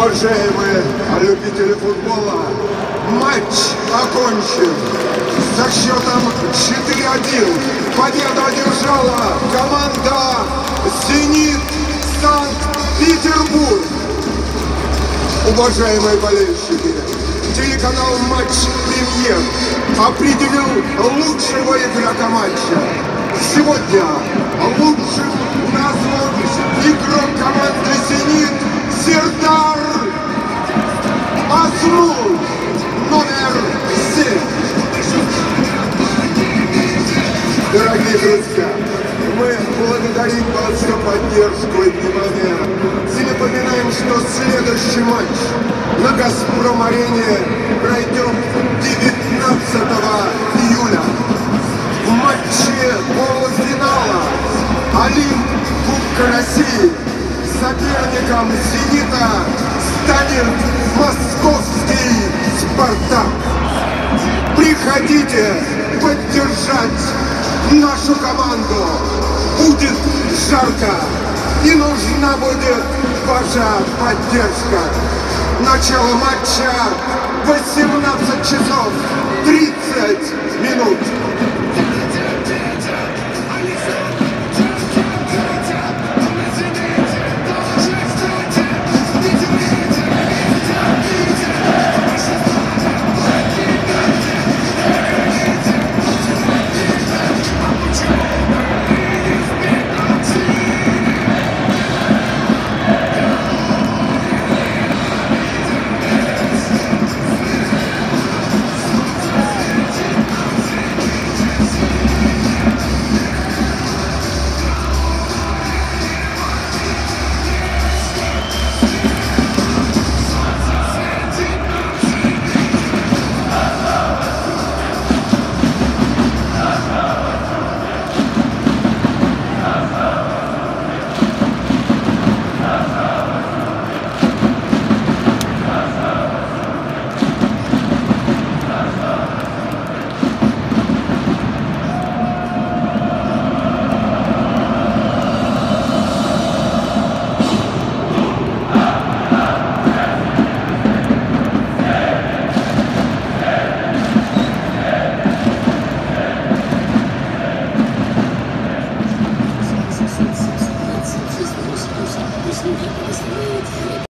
Уважаемые любители футбола, матч окончен. Со счетом 4-1 победу одержала команда «Зенит Санкт-Петербург». Уважаемые болельщики, телеканал «Матч Премьер» определил лучшего игрока матча. Сегодня лучшим назван игрок команды «Зенит» Сердар Азмун, номер 7. Дорогие друзья, мы благодарим вас за поддержку и внимание. И напоминаем, что следующий матч на «Газпром-арене» пройдет 19 июля. В матче полуфинала Олимп Кубка России соперником «Зенита» станет московский «Спартак». Приходите поддержать нашу команду. Будет жарко и нужна будет ваша поддержка. Начало матча 18 часов 30 минут.